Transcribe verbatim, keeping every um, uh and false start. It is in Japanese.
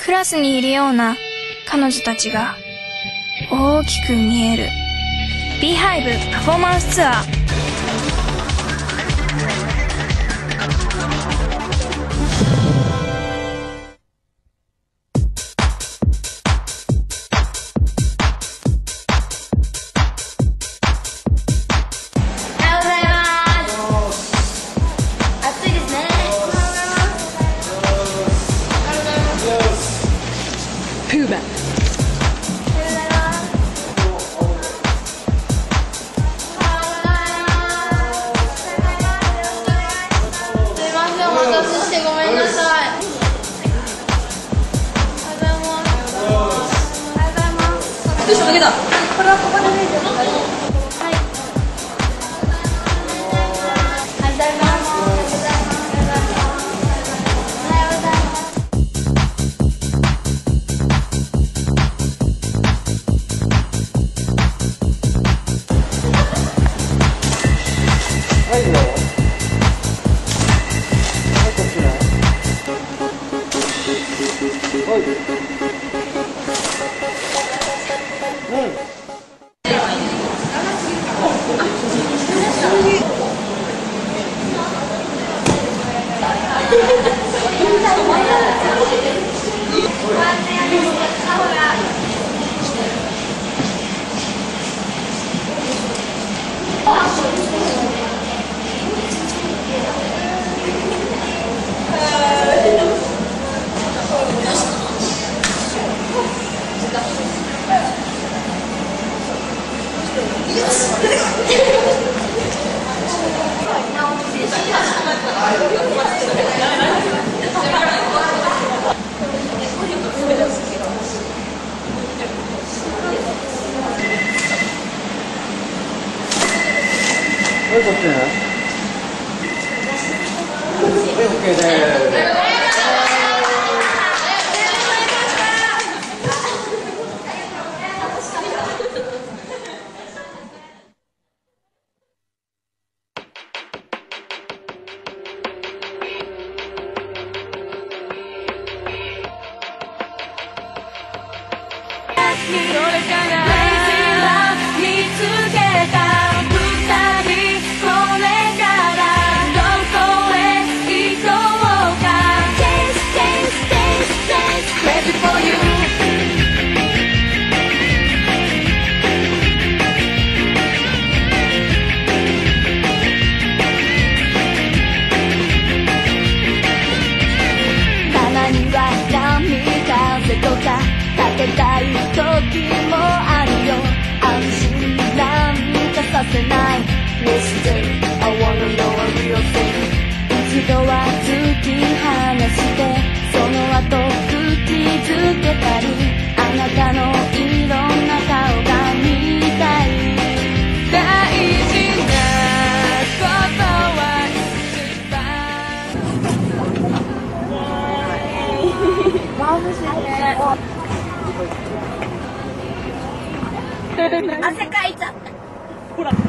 クラスにいるような彼女たちが大きく見える ビーハイブ パフォーマンスツアー。 プーバよし、脱げた。これはここで脱いでください。はい。ありがとうございます。おはようございます。はい、どうぞ。はい、こっちね。はい。うん。はい、こっちね。はい、オッケーです。 かけたい時もあるよ。安心なんかさせない Listen, I wanna know a real thing。 一度は突き放してその後釘付けたり、あなたのいろんな顔が見たい。大事なことは一番眩しいね。汗かいちゃった。ほら。